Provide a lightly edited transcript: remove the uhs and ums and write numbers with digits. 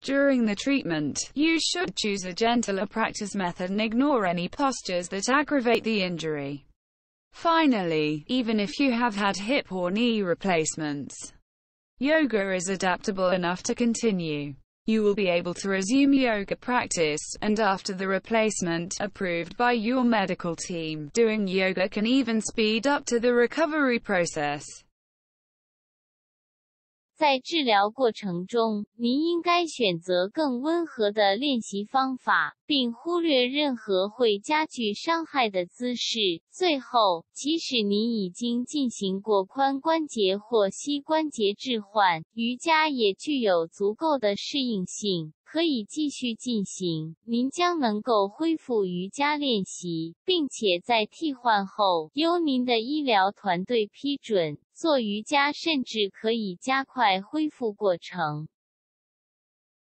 During the treatment, you should choose a gentler practice method and ignore any postures that aggravate the injury. Finally, even if you have had hip or knee replacements, yoga is adaptable enough to continue. You will be able to resume yoga practice, and after the replacement, approved by your medical team, doing yoga can even speed up to the recovery process. 在治疗过程中，您应该选择更温和的练习方法，并忽略任何会加剧伤害的姿势。最后，即使您已经进行过髋关节或膝关节置换，瑜伽也具有足够的适应性，可以继续进行。您将能够恢复瑜伽练习，并且在替换后，由您的医疗团队批准。做瑜伽甚至可以加快恢复过程。